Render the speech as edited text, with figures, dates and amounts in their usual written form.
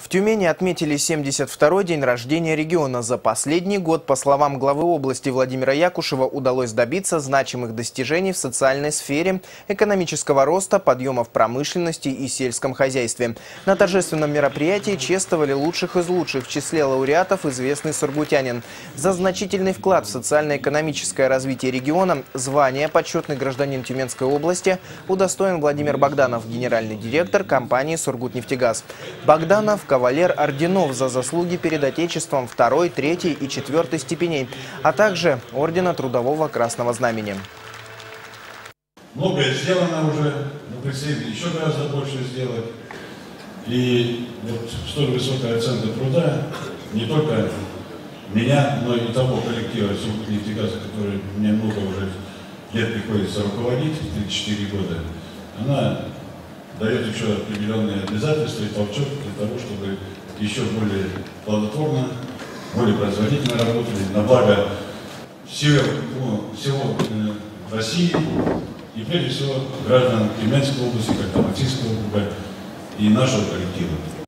В Тюмени отметили 72-й день рождения региона. За последний год, по словам главы области Владимира Якушева, удалось добиться значимых достижений в социальной сфере, экономического роста, подъема в промышленности и сельском хозяйстве. На торжественном мероприятии чествовали лучших из лучших. В числе лауреатов известный сургутянин. За значительный вклад в социально-экономическое развитие региона звание «Почетный гражданин Тюменской области» удостоен Владимир Богданов, генеральный директор компании «Сургутнефтегаз». Богданов – кавалер орденов за заслуги перед Отечеством 2-й, 3-й и 4-й степеней, а также ордена Трудового Красного Знамени. Многое сделано уже, но предстоит еще гораздо больше сделать. И вот столь высокая оценка труда не только меня, но и того коллектива Сургутнефтегаза, который мне много уже лет приходится руководить, 34 года, она дает еще определенные обязательства и толчок для того, чтобы еще более плодотворно, более производительно работали на благо всего России и прежде всего граждан Тюменской области, как Томатийского округа и нашего коллектива.